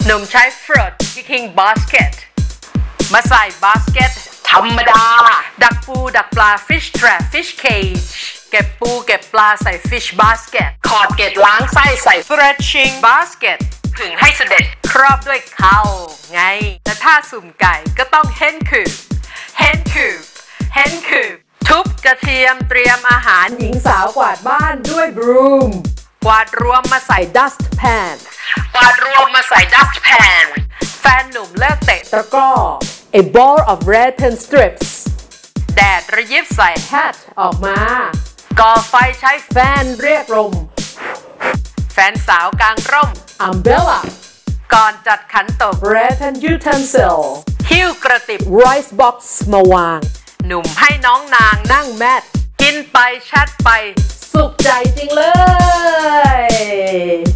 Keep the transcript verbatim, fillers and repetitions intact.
หนุ่มใช้ fruit picking basket มาใส่ basket ธรรมดาดักปูดักปลา fish trap fish cage เก็บปูเก็บปลาใส่ fish basket ขอดเกล็ดล้างไส้ใส่ stretching basket ผึ่งให้เสด็จครอบด้วยเข่าไงแต่ถ้าสุ่มไก่ก็ต้อง hen coop hen coop hen coop ทุบกระเทียมเตรียมอาหารหญิงสาวกวาดบ้านด้วย broom กวาดรวมมาใส่ dust pan กวาดรวมมาใส่ dust pan แฟนหนุ่มเลิกเตะตะกร้อ a ball of red pen strips แดดระยิบใส่ hat ออกมาก่อไฟใช้แฟนเรียกลมแฟนสาวกางร่ม umbrella ก่อนจัดขันโตก red pen utensil หิ้วกระติบ rice box มาวางหนุ่มให้น้องนางนั่งแมทกินไปแชทไปสุขใจจริงเลย